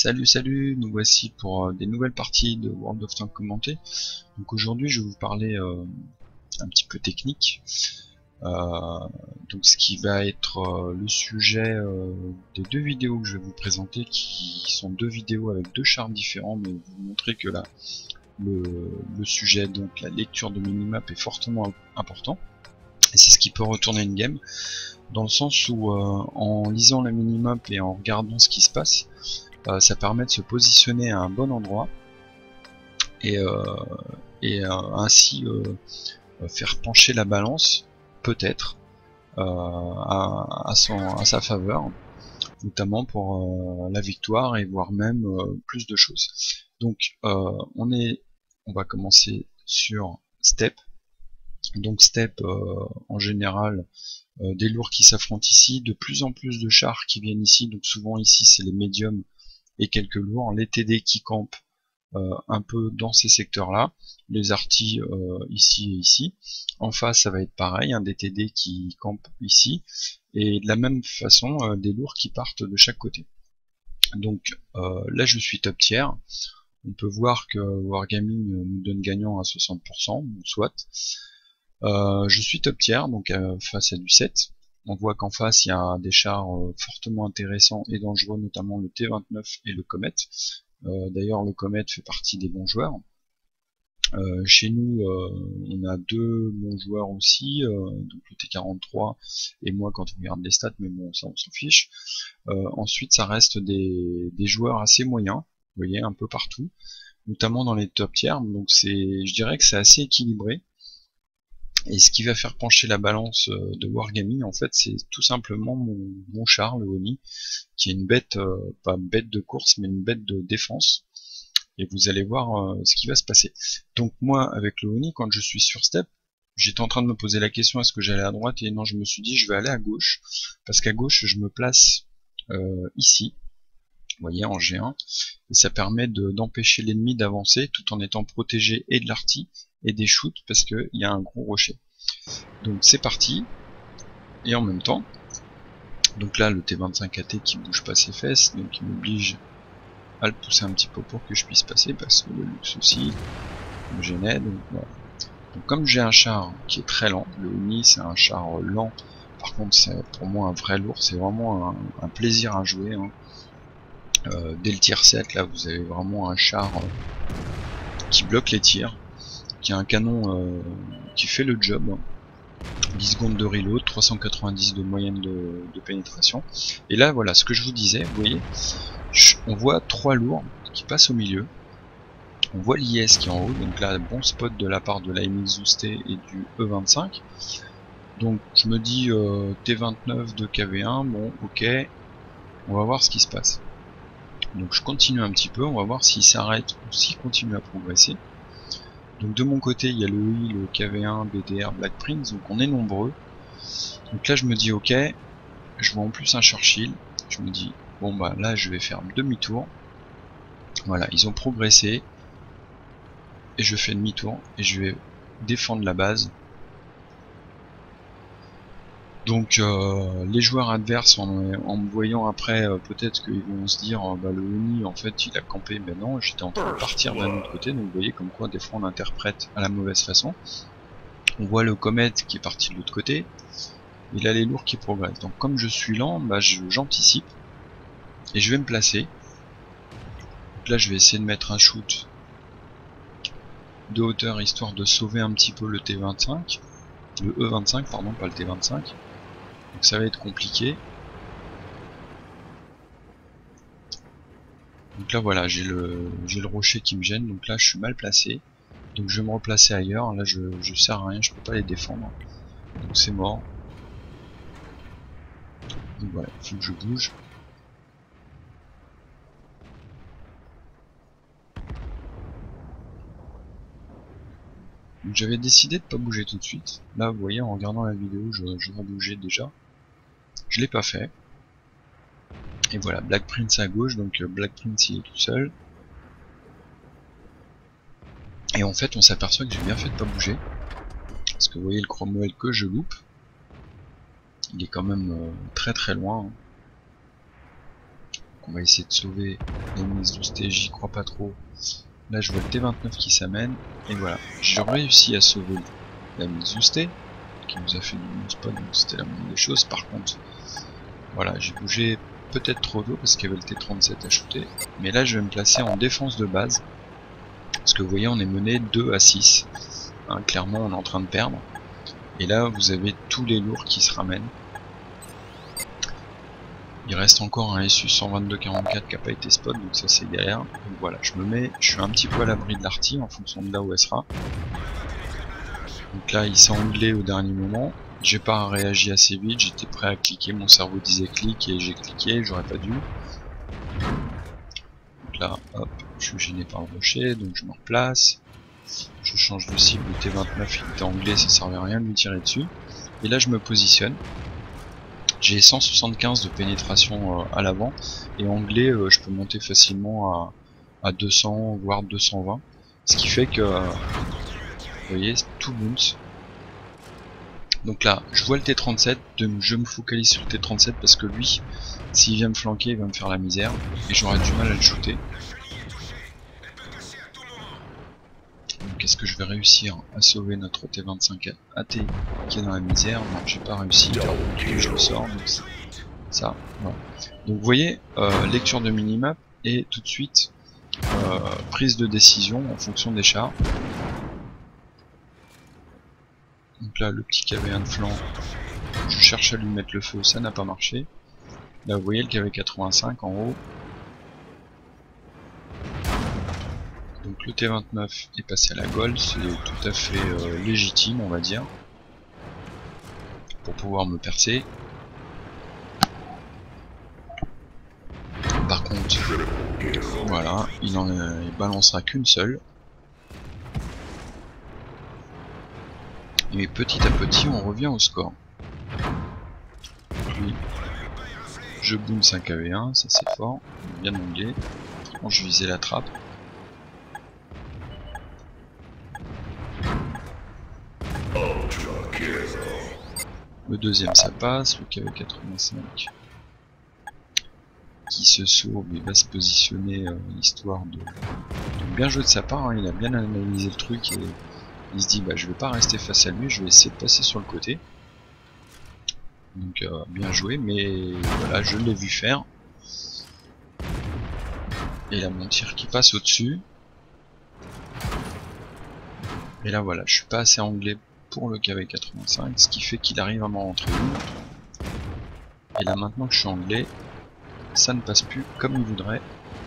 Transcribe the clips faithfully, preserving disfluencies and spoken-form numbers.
Salut salut, nous voici pour euh, des nouvelles parties de World of Tanks commentées. Donc aujourd'hui je vais vous parler euh, un petit peu technique. Euh, donc ce qui va être euh, le sujet euh, des deux vidéos que je vais vous présenter, qui sont deux vidéos avec deux charts différents, mais vous montrer que là le, le sujet, donc la lecture de minimap, est fortement important. Et c'est ce qui peut retourner une game, dans le sens où euh, en lisant la minimap et en regardant ce qui se passe, Euh, ça permet de se positionner à un bon endroit et, euh, et euh, ainsi euh, faire pencher la balance, peut-être, euh, à, à, son, à sa faveur, notamment pour euh, la victoire et voire même euh, plus de choses. Donc euh, on est, on va commencer sur Steppe. Donc Steppe, euh, en général, euh, des lourds qui s'affrontent ici, de plus en plus de chars qui viennent ici, donc souvent ici c'est les médiums et quelques lourds, les T D qui campent euh, un peu dans ces secteurs là, les artis euh, ici et ici. En face ça va être pareil, un des T D qui campent ici, et de la même façon euh, des lourds qui partent de chaque côté. Donc euh, là je suis top tier, on peut voir que Wargaming nous donne gagnant à soixante pour cent, soit. Euh, je suis top tier, donc euh, face à du sept. On voit qu'en face il y a des chars euh, fortement intéressants et dangereux, notamment le T vingt-neuf et le Comet. Euh, D'ailleurs le Comet fait partie des bons joueurs. Euh, chez nous euh, on a deux bons joueurs aussi, euh, donc le T quarante-trois et moi quand on regarde les stats, mais bon ça on s'en fiche. Euh, ensuite ça reste des, des joueurs assez moyens, vous voyez, un peu partout, notamment dans les top tiers, donc c'est, je dirais que c'est assez équilibré. Et ce qui va faire pencher la balance de Wargaming, en fait, c'est tout simplement mon, mon char, le Oni, qui est une bête, euh, pas une bête de course, mais une bête de défense. Et vous allez voir euh, ce qui va se passer. Donc moi, avec le Oni, quand je suis sur Steppe, j'étais en train de me poser la question, est-ce que j'allais à droite? Et non, je me suis dit, je vais aller à gauche, parce qu'à gauche, je me place euh, ici, vous voyez, en G un, et ça permet d'empêcher de, l'ennemi d'avancer, tout en étant protégé et de l'arty, et des shoots, parce qu'il y a un gros rocher. Donc c'est parti, et en même temps, donc là le T vingt-cinq A T qui bouge pas ses fesses, donc il m'oblige à le pousser un petit peu pour que je puisse passer, parce que le luxe aussi me gênait. Donc, voilà. Donc comme j'ai un char qui est très lent, le Oni c'est un char lent, par contre c'est pour moi un vrai lourd, c'est vraiment un, un plaisir à jouer, hein. Euh, dès le tier sept là vous avez vraiment un char euh, qui bloque les tirs, qui a un canon euh, qui fait le job, dix secondes de reload, trois cent quatre-vingt-dix de moyenne de, de pénétration. Et là voilà ce que je vous disais, vous voyez, on voit trois lourds qui passent au milieu, on voit l'I S qui est en haut, donc là bon spot de la part de l'A M X Zoosté et du E vingt-cinq. Donc je me dis euh, T vingt-neuf de K V un, bon ok, on va voir ce qui se passe. Donc je continue un petit peu, on va voir s'il s'arrête ou s'il continue à progresser. Donc de mon côté il y a le O I, le K V un, B D R, Black Prince, donc on est nombreux. Donc là je me dis ok, je vois en plus un Churchill, je me dis bon bah là je vais faire demi-tour. Voilà, ils ont progressé, et je fais demi-tour, et je vais défendre la base. Donc euh, les joueurs adverses, en, en me voyant après, euh, peut-être qu'ils vont se dire, euh, bah le Oni en fait il a campé, mais non, j'étais en train de partir d'un autre côté, donc vous voyez comme quoi des fois on interprète à la mauvaise façon. On voit le Comet qui est parti de l'autre côté, et là les lourds qui progressent. Donc comme je suis lent, bah j'anticipe, et je vais me placer. Donc là je vais essayer de mettre un shoot de hauteur, histoire de sauver un petit peu le T vingt-cinq, le E vingt-cinq pardon, pas le T vingt-cinq. Donc ça va être compliqué. Donc là voilà, j'ai le j'ai le rocher qui me gêne, donc là je suis mal placé. Donc je vais me replacer ailleurs, là je, je sers à rien, je peux pas les défendre. Donc c'est mort. Donc voilà, il faut que je bouge. Donc j'avais décidé de pas bouger tout de suite. Là vous voyez, en regardant la vidéo, je, je rebougeais déjà. Je l'ai pas fait. Et voilà, Black Prince à gauche, donc Black Prince il est tout seul. Et en fait on s'aperçoit que j'ai bien fait de pas bouger, parce que vous voyez le Cromwell que je loupe, il est quand même euh, très très loin, hein. on va essayer de sauver la M X douze T, j'y crois pas trop. Là je vois le T vingt-neuf qui s'amène, et voilà, j'ai réussi à sauver la M X douze T, qui nous a fait du bon spot, donc c'était la moindre des choses. Par contre, voilà, j'ai bougé peut-être trop tôt parce qu'il y avait le T trente-sept à shooter, mais là je vais me placer en défense de base, parce que vous voyez on est mené deux à six, hein, clairement on est en train de perdre, et là vous avez tous les lourds qui se ramènent. Il reste encore un S U cent vingt-deux quarante-quatre qui n'a pas été spot, donc ça c'est galère. Donc voilà, je me mets, je suis un petit peu à l'abri de l'arty en fonction de là où elle sera. Donc là il s'est anglais au dernier moment, j'ai pas réagi assez vite, j'étais prêt à cliquer, mon cerveau disait clique et j'ai cliqué, j'aurais pas dû. Donc là, hop, je suis gêné par le rocher, donc je me replace. Je change de cible, le T vingt-neuf il était anglais, ça servait à rien de lui tirer dessus. Et là je me positionne. J'ai cent soixante-quinze de pénétration euh, à l'avant, et anglais euh, je peux monter facilement à, à deux cents voire deux cent vingt, ce qui fait que euh, vous voyez tout bounce. Donc là je vois le T trente-sept, de, je me focalise sur le T trente-sept parce que lui s'il vient me flanquer il va me faire la misère et j'aurai du mal à le shooter. Donc est-ce que je vais réussir à sauver notre T vingt-cinq A T qui est dans la misère? Non, j'ai pas réussi, je le sors, donc ça, voilà. Donc vous voyez, euh, lecture de minimap et tout de suite euh, prise de décision en fonction des chars. Donc là le petit K V un de flanc, je cherche à lui mettre le feu, ça n'a pas marché. Là vous voyez le K V quatre-vingt-cinq en haut. Donc le T vingt-neuf est passé à la gold, c'est tout à fait euh, légitime on va dire, pour pouvoir me percer. Par contre, voilà, il en euh, il balancera qu'une seule. Et petit à petit on revient au score. Puis je bounce un K V un, ça c'est fort, bien anglais. Quand je visais la trappe. Le deuxième ça passe, le K V quatre-vingt-cinq qui se sauve et va se positionner euh, histoire de... Donc bien joué de sa part, hein, il a bien analysé le truc et il se dit bah je vais pas rester face à lui, je vais essayer de passer sur le côté. Donc euh, bien joué, mais voilà, je l'ai vu faire. Et là mon tir qui passe au dessus. Et là voilà, je suis pas assez anglais pour le K V quatre-vingt-cinq, ce qui fait qu'il arrive à m'en rentrer une. Et là maintenant que je suis anglais, ça ne passe plus comme il voudrait.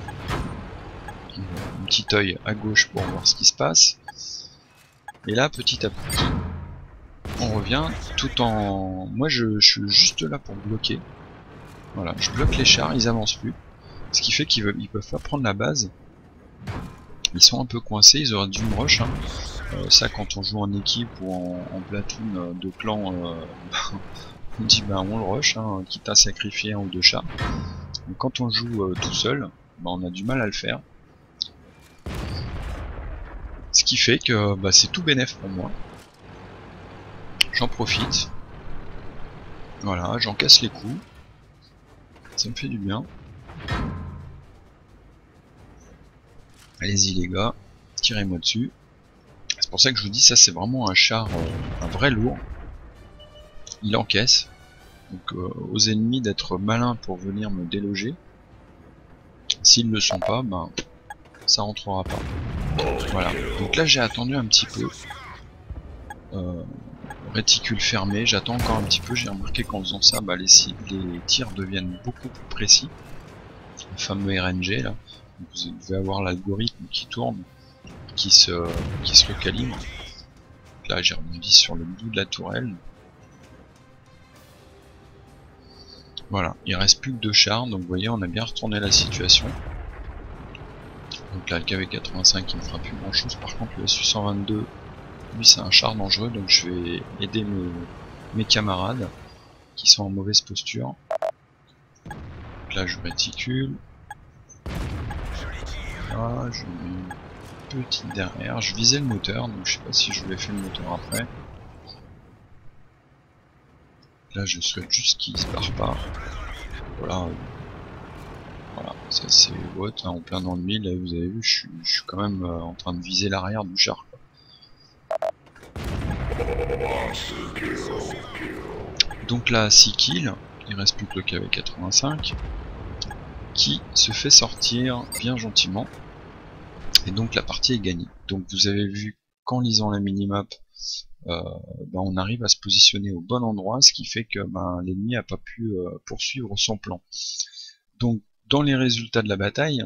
Un petit œil à gauche pour voir ce qui se passe. Et là petit à petit, on revient tout en... Moi je, je suis juste là pour bloquer. Voilà, je bloque les chars, ils avancent plus. Ce qui fait qu'ils veulent, ils peuvent pas prendre la base. Ils sont un peu coincés, ils auraient dû me rush. Hein. Euh, ça quand on joue en équipe ou en, en platoon de clan, euh, on dit bah on le rush, hein, quitte à sacrifier un ou deux chars. Mais quand on joue euh, tout seul, bah, on a du mal à le faire. Ce qui fait que bah, c'est tout bénef pour moi. J'en profite. Voilà, j'en casse les coups. Ça me fait du bien. Allez-y les gars, tirez-moi dessus. C'est pour ça que je vous dis, ça c'est vraiment un char, euh, un vrai lourd. Il encaisse. Donc euh, aux ennemis d'être malins pour venir me déloger. S'ils ne le sont pas, ben ça rentrera pas. Voilà. Donc là j'ai attendu un petit peu. Euh, réticule fermé, j'attends encore un petit peu. J'ai remarqué qu'en faisant ça, bah, les, les tirs deviennent beaucoup plus précis. Le fameux R N G là. Vous devez avoir l'algorithme qui tourne, qui se, qui se recalibre. Donc là j'ai rebondi sur le bout de la tourelle. Voilà, il reste plus que deux chars, donc vous voyez on a bien retourné la situation. Donc là le K V quatre-vingt-cinq il ne fera plus grand chose, par contre le S U cent vingt-deux, lui c'est un char dangereux, donc je vais aider mes, mes camarades qui sont en mauvaise posture. Donc là je réticule. Là je mets une petite derrière, je visais le moteur, donc je sais pas si je voulais faire le moteur après. Là je souhaite juste qu'il se barre pas. Voilà. Voilà, c'est assez haut, hein, en plein dans le mille, là vous avez vu, je suis, je suis quand même euh, en train de viser l'arrière du char, quoi. Donc là, six kills, il reste plus que le K V quatre-vingt-cinq, qui se fait sortir bien gentiment, et donc la partie est gagnée. Donc vous avez vu qu'en lisant la minimap, euh, ben, on arrive à se positionner au bon endroit, ce qui fait que ben, l'ennemi n'a pas pu euh, poursuivre son plan. Donc dans les résultats de la bataille,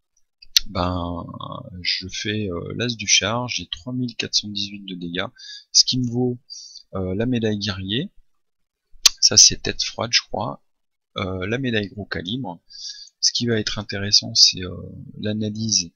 ben je fais euh, l'as du char, j'ai trois mille quatre cent dix-huit de dégâts, ce qui me vaut euh, la médaille guerrier, ça c'est tête froide je crois, euh, la médaille gros calibre. Ce qui va être intéressant, c'est euh, l'analyse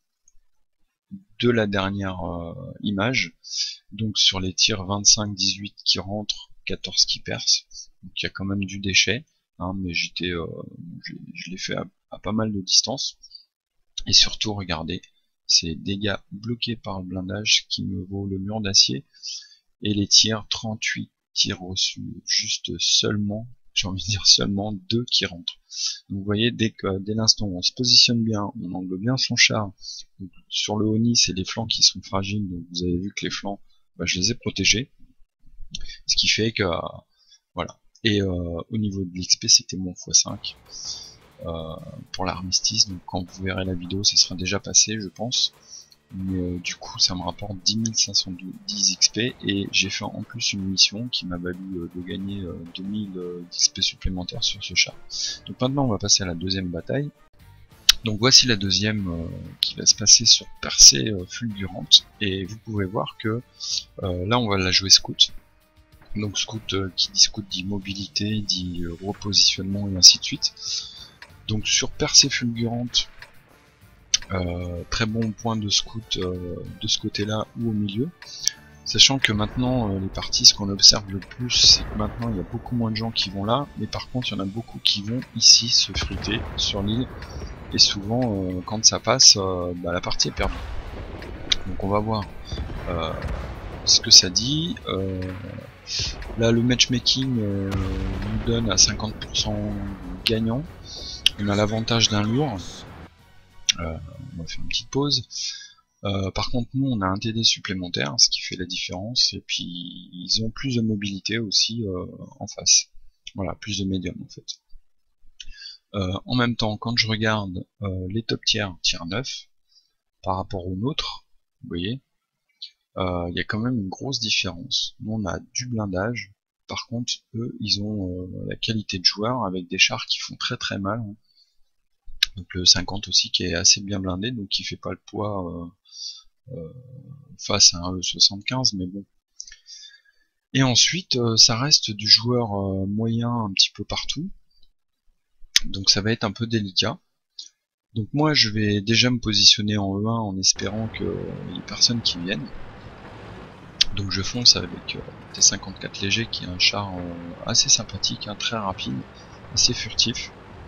de la dernière euh, image, donc sur les tirs vingt-cinq dix-huit qui rentrent, quatorze qui percent, donc il y a quand même du déchet, hein, mais j'étais euh, je l'ai fait à, à pas mal de distance. Et surtout, regardez, ces dégâts bloqués par le blindage qui me vaut le mur d'acier, et les tirs, trente-huit tirs reçus, juste seulement, j'ai envie de dire seulement deux qui rentrent. Donc vous voyez, dès que dès l'instant où on se positionne bien, on angle bien son char, donc, sur le Oni c'est les flancs qui sont fragiles, donc vous avez vu que les flancs, bah, je les ai protégés, ce qui fait que, euh, voilà. Et euh, au niveau de l'X P, c'était mon fois cinq. Euh, pour l'armistice, donc quand vous verrez la vidéo ça sera déjà passé je pense, mais euh, du coup ça me rapporte dix mille cinq cent dix X P, et j'ai fait en plus une mission qui m'a valu euh, de gagner euh, deux mille euh, X P supplémentaires sur ce char. Donc maintenant on va passer à la deuxième bataille. Donc voici la deuxième euh, qui va se passer sur percée euh, fulgurante, et vous pouvez voir que euh, là on va la jouer scout. Donc scout, euh, qui dit scout dit mobilité, dit euh, repositionnement et ainsi de suite. Donc sur percée fulgurante, euh, très bon point de scout euh, de ce côté-là ou au milieu. Sachant que maintenant, euh, les parties, ce qu'on observe le plus, c'est que maintenant il y a beaucoup moins de gens qui vont là, mais par contre il y en a beaucoup qui vont ici se friter sur l'île, et souvent euh, quand ça passe, euh, bah, la partie est perdue. Donc on va voir euh, ce que ça dit. Euh, là le matchmaking euh, nous donne à cinquante pour cent gagnant. On a l'avantage d'un lourd, euh, on va faire une petite pause. Euh, par contre nous on a un T D supplémentaire, ce qui fait la différence, et puis ils ont plus de mobilité aussi euh, en face. Voilà, plus de médium en fait. Euh, en même temps, quand je regarde euh, les top tiers, tier neuf, par rapport aux nôtres, vous voyez, il euh, y a quand même une grosse différence. Nous on a du blindage, par contre eux ils ont euh, la qualité de joueur avec des chars qui font très très mal, hein. Donc le cinquante aussi qui est assez bien blindé, donc qui fait pas le poids euh, euh, face à un E soixante-quinze, mais bon. Et ensuite euh, ça reste du joueur euh, moyen un petit peu partout, donc ça va être un peu délicat. Donc moi je vais déjà me positionner en E un en espérant qu'il n'y ait personne qui vienne. Donc je fonce avec euh, T cinquante-quatre léger qui est un char euh, assez sympathique, hein, très rapide, assez furtif.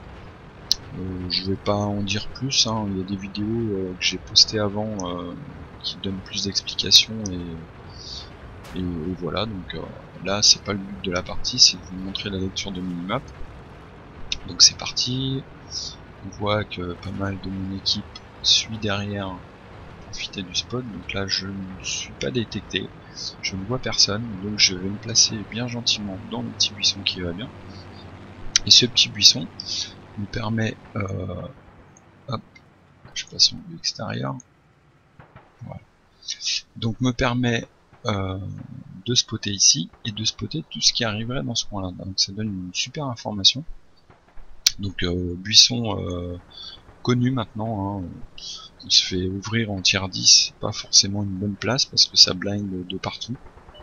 Euh, je vais pas en dire plus, hein. Il y a des vidéos euh, que j'ai postées avant euh, qui donnent plus d'explications, et, et, et voilà, donc euh, là c'est pas le but de la partie, c'est de vous montrer la lecture de minimap. Donc c'est parti, on voit que pas mal de mon équipe suit derrière pour profiter du spot, donc là je ne suis pas détecté, je ne vois personne, donc je vais me placer bien gentiment dans le petit buisson qui va bien, et ce petit buisson me permet, euh, hop, je passe en vue extérieure, voilà. Donc me permet euh, de spotter ici et de spotter tout ce qui arriverait dans ce coin-là. Donc ça donne une super information. Donc euh, buisson euh, connu maintenant, hein. On se fait ouvrir en tier dix, pas forcément une bonne place parce que ça blind de partout.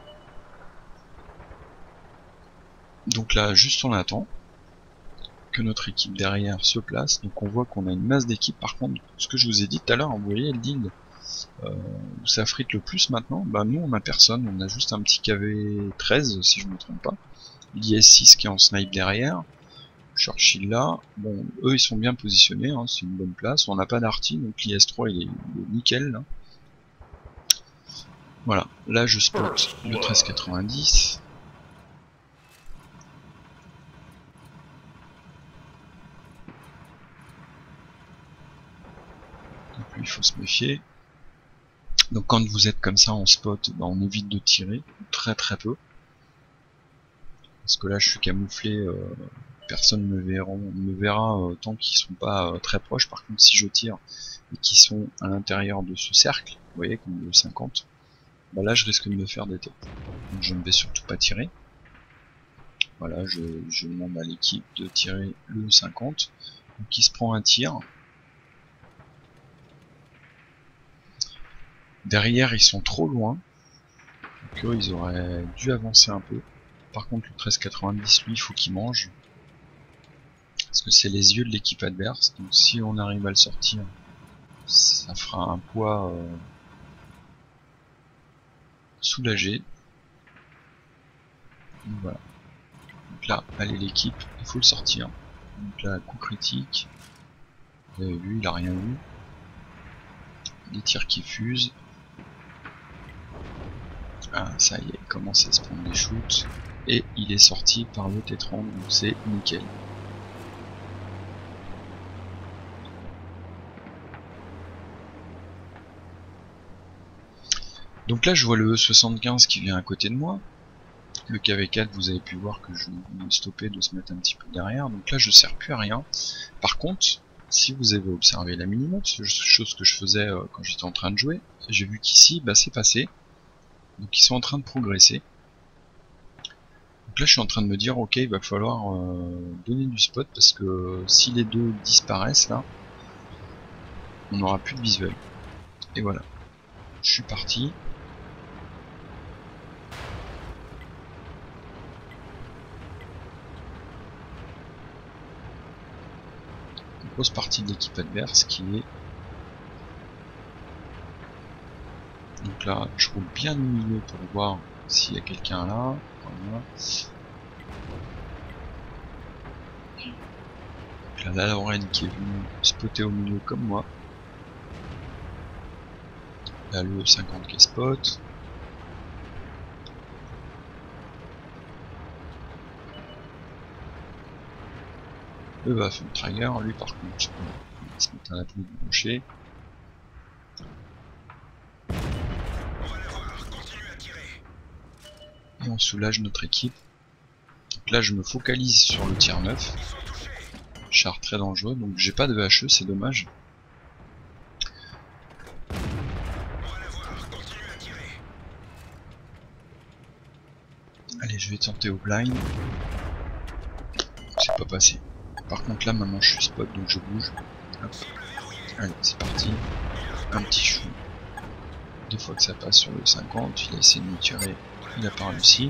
Donc là juste on attend que notre équipe derrière se place, donc on voit qu'on a une masse d'équipes. Par contre, ce que je vous ai dit tout à l'heure, vous voyez l'île euh, où ça frite le plus maintenant, bah nous on a personne, on a juste un petit K V treize si je me trompe pas, l'I S six qui est en snipe derrière, Churchill là, bon eux ils sont bien positionnés, hein, c'est une bonne place, on n'a pas d'arty, donc l'I S trois il est, il est nickel là. Voilà, là je spot le treize quatre-vingt-dix. vérifier. Donc quand vous êtes comme ça en spot, bah, on évite de tirer, très très peu. Parce que là je suis camouflé, euh, personne ne me verra, me verra euh, tant qu'ils sont pas euh, très proches. Par contre si je tire et qu'ils sont à l'intérieur de ce cercle, vous voyez comme le cinquante, bah là je risque de me faire des têtes. Donc je ne vais surtout pas tirer. Voilà, je, je demande à l'équipe de tirer le cinquante. Donc il se prend un tir. Derrière ils sont trop loin. Donc eux ils auraient dû avancer un peu. Par contre le treize quatre-vingt-dix lui il faut qu'il mange. Parce que c'est les yeux de l'équipe adverse. Donc si on arrive à le sortir, ça fera un poids euh, soulagé. Donc voilà. Donc là, allez l'équipe, il faut le sortir. Donc là, coup critique. Vous avez vu, il a rien eu. Des tirs qui fusent. Ah, ça y est, il commence à se prendre des shoots. Et il est sorti par le T trente, donc c'est nickel. Donc là, je vois le E soixante-quinze qui vient à côté de moi. Le K V quatre, vous avez pu voir que je l'ai stoppé de se mettre un petit peu derrière. Donc là, je ne sers plus à rien. Par contre, si vous avez observé la minimap, chose que je faisais euh, quand j'étais en train de jouer, j'ai vu qu'ici, bah, c'est passé. Donc ils sont en train de progresser. Donc là, je suis en train de me dire, ok, il va falloir euh, donner du spot parce que si les deux disparaissent là, on n'aura plus de visuel. Et voilà. Je suis parti. Grosse partie de l'équipe adverse qui est... Donc là, je roule bien au milieu pour voir s'il y a quelqu'un là. Voilà. Donc là, la Lorraine qui est venue spotter au milieu comme moi. Là, le cinquante qui est spot. Le Waffentrager, lui par contre, il va se mettre à la pluie du boucher. Et on soulage notre équipe. Donc là je me focalise sur le tir neuf. Char très dangereux, donc j'ai pas de V H E, c'est dommage. Allez, je vais tenter au blind. C'est pas passé. Par contre là maintenant je suis spot, donc je bouge. Hop. Allez, c'est parti. Un petit chou. Deux fois que ça passe sur le cinquante, il a essayé de me tirer, il a pas réussi.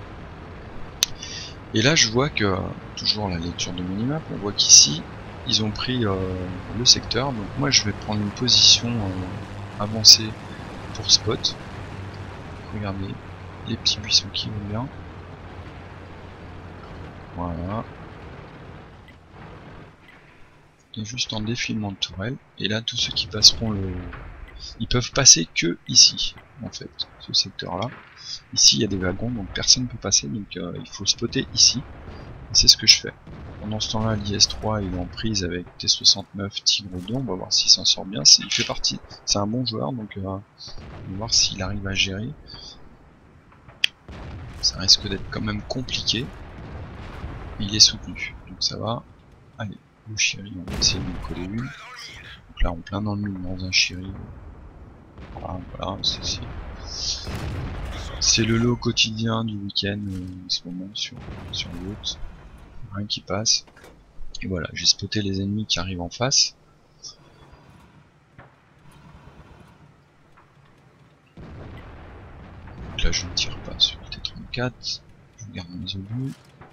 Et là je vois que, toujours la lecture de minimap, on voit qu'ici ils ont pris euh, le secteur, donc moi je vais prendre une position euh, avancée pour spot. Regardez, les petits buissons qui vont bien. Voilà. Et juste en défilement de tourelle, et là tous ceux qui passeront le... Ils peuvent passer que ici, en fait, ce secteur là. Ici il y a des wagons, donc personne ne peut passer, donc euh, il faut spotter ici. Et c'est ce que je fais. Pendant ce temps-là, l'I S trois il est en prise avec T soixante-neuf Tigre deux, on va voir s'il s'en sort bien. Il fait partie, c'est un bon joueur, donc euh, on va voir s'il arrive à gérer. Ça risque d'être quand même compliqué. Il est soutenu, donc ça va. Allez, le chéri, on va essayer de lui coller une. Donc là, on plein dans le mille dans un chéri. Voilà, voilà, c'est le lot quotidien du week-end euh, en ce moment sur, sur l'autre. Rien qui passe. Et voilà, j'ai spoté les ennemis qui arrivent en face. Donc là, je ne tire pas sur le T trente-quatre. Je garde mes obus.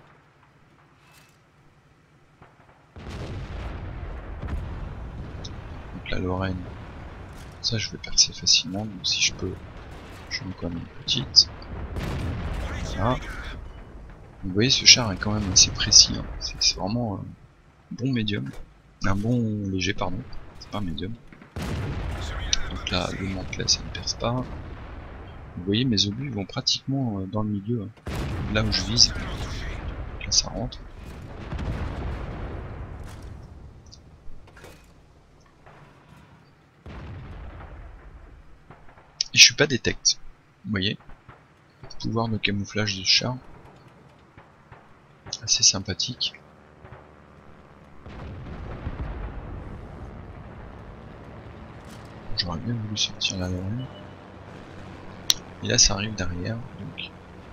Donc la Lorraine, ça je vais percer facilement, donc si je peux, je mets quand même une petite. Voilà. Vous voyez, ce char est quand même assez précis, hein. C'est vraiment un bon médium, un bon léger, pardon, c'est pas un médium. Donc là, le mantelet ça ne perce pas. Vous voyez, mes obus vont pratiquement dans le milieu, hein, là où je vise. Donc là ça rentre. Et je suis pas détect. Vous voyez, pouvoir de camouflage de ce char. Assez sympathique. J'aurais bien voulu sortir la Lorraine. Et là ça arrive derrière, donc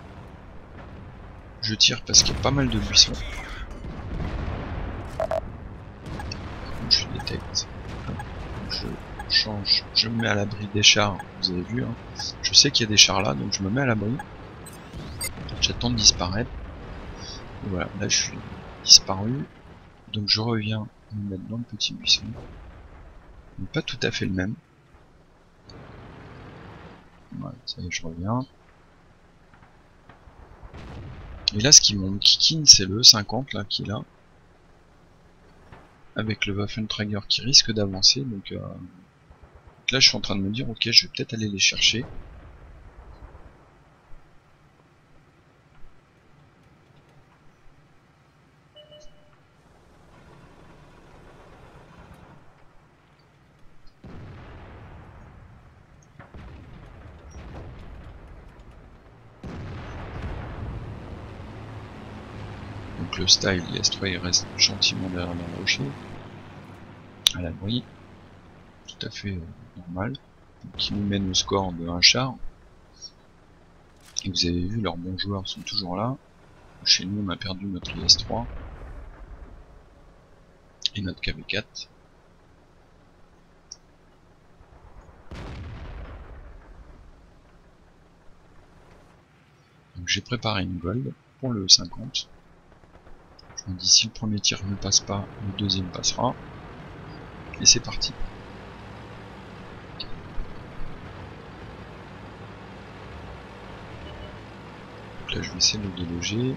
je tire parce qu'il y a pas mal de buissons. Je suis détecte. Je change, je me mets à l'abri des chars, vous avez vu. Hein. Je sais qu'il y a des chars là, donc je me mets à l'abri. J'attends de disparaître. Et voilà, là je suis disparu. Donc je reviens me mettre dans le petit buisson. Donc pas tout à fait le même. Voilà, ça y est, je reviens. Et là, ce qui me kikine, c'est le cinquante là, qui est là. Avec le Waffenträger qui risque d'avancer. Donc, euh, donc là, je suis en train de me dire, ok, je vais peut-être aller les chercher. Donc le style I S trois il reste gentiment derrière le rocher, à l'abri, tout à fait euh, normal, donc, qui nous mène au score de un char. Et vous avez vu, leurs bons joueurs sont toujours là. Chez nous on a perdu notre I S trois et notre K V quatre. Donc j'ai préparé une gold pour le cinquante. Je me dis si le premier tir ne passe pas, le deuxième passera. Et c'est parti. Donc là je vais essayer de le déloger.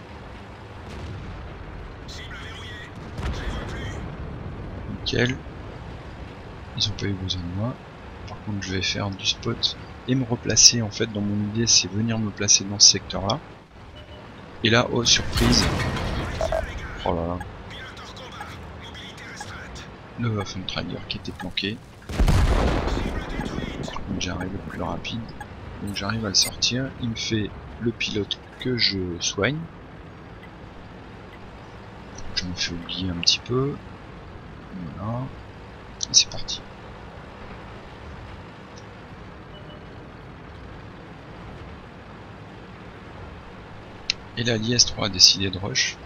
Nickel. Ils ont pas eu besoin de moi. Par contre je vais faire du spot et me replacer. En fait dans mon idée c'est venir me placer dans ce secteur là. Et là, oh surprise. Oh là là. Le Waffenträger qui était planqué. Donc j'arrive le plus rapide. Donc j'arrive à le sortir. Il me fait le pilote que je soigne. Je me fais oublier un petit peu. Voilà. Et c'est parti. Et là l'I S trois a décidé de rush.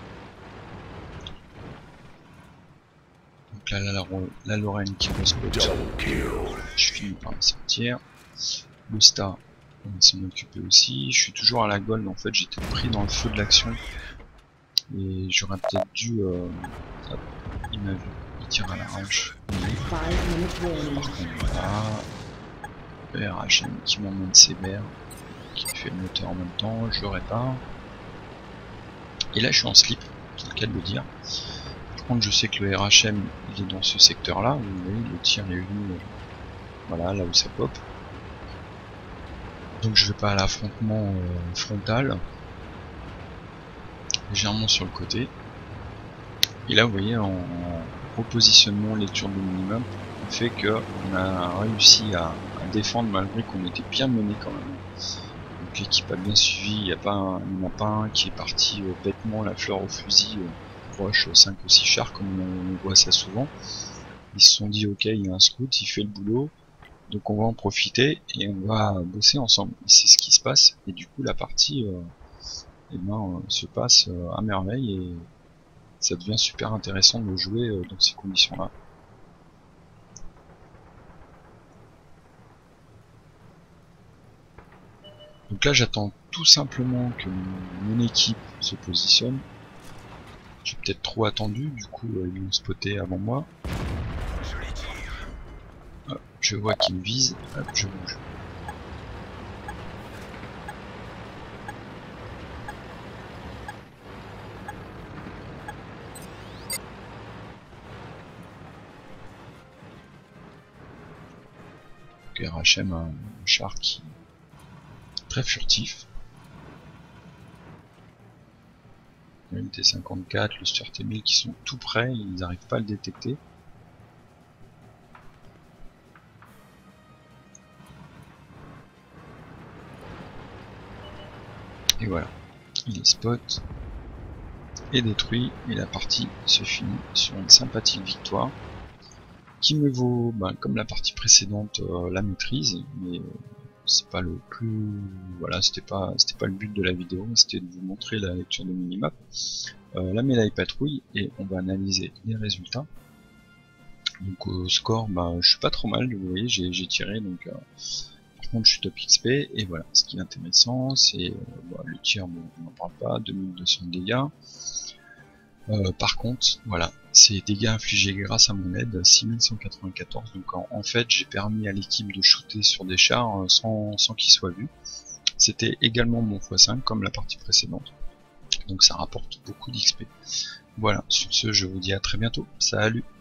Donc là la, la, la Lorraine qui respecte. Je finis par la sortir. Le Sta, on va s'en occuper aussi. Je suis toujours à la gold, en fait j'étais pris dans le feu de l'action. Et j'aurais peut-être dû... Euh... Hop, il m'a vu, il tire à la hanche. Par contre voilà. Le R H M qui m'emmène ses mers, qui fait le moteur en même temps, je le répare. Et là je suis en slip, c'est le cas de le dire. Par contre je sais que le R H M il est dans ce secteur là, vous voyez le tir est venu euh, voilà là où ça pop. Donc je vais pas à l'affrontement euh, frontal, légèrement sur le côté. Et là vous voyez en, en repositionnement lecture de minimum, on fait que on a réussi à, à défendre malgré qu'on était bien mené quand même. Donc l'équipe a bien suivi, il n'y a pas un, il n'y en a pas un qui est parti euh, bêtement la fleur au fusil euh, proche cinq ou six chars comme on, on voit ça souvent. Ils se sont dit ok il y a un scout, il fait le boulot, donc on va en profiter et on va bosser ensemble. C'est ce qui se passe et du coup la partie euh, eh ben, euh, se passe euh, à merveille et ça devient super intéressant de jouer euh, dans ces conditions là. Donc là j'attends tout simplement que mon équipe se positionne. J'ai peut-être trop attendu, du coup euh, ils m'ont spoté avant moi. Hop, je vois qu'ils me visent, hop, je bouge. Donc R H M a un char qui est très furtif. Le M T cinquante-quatre, le Stuart Emil qui sont tout près, ils n'arrivent pas à le détecter. Et voilà, il est spot et détruit, et la partie se finit sur une sympathique victoire qui me vaut, ben, comme la partie précédente, euh, la maîtrise, mais euh, c'est pas le plus, voilà, c'était pas c'était pas le but de la vidéo, c'était de vous montrer la lecture de minimap, euh, la médaille patrouille, et on va analyser les résultats. Donc au score, bah, je suis pas trop mal, vous voyez, j'ai tiré, donc euh, par contre je suis top X P, et voilà, ce qui est intéressant, c'est euh, bah, le tir, bon, on n'en parle pas, deux mille deux cents dégâts. Euh, par contre, voilà, c'est dégâts infligés grâce à mon aide, six mille cent quatre-vingt-quatorze, donc en, en fait j'ai permis à l'équipe de shooter sur des chars euh, sans, sans qu'ils soient vus. C'était également mon fois cinq comme la partie précédente, donc ça rapporte beaucoup d'X P. Voilà, sur ce je vous dis à très bientôt, salut.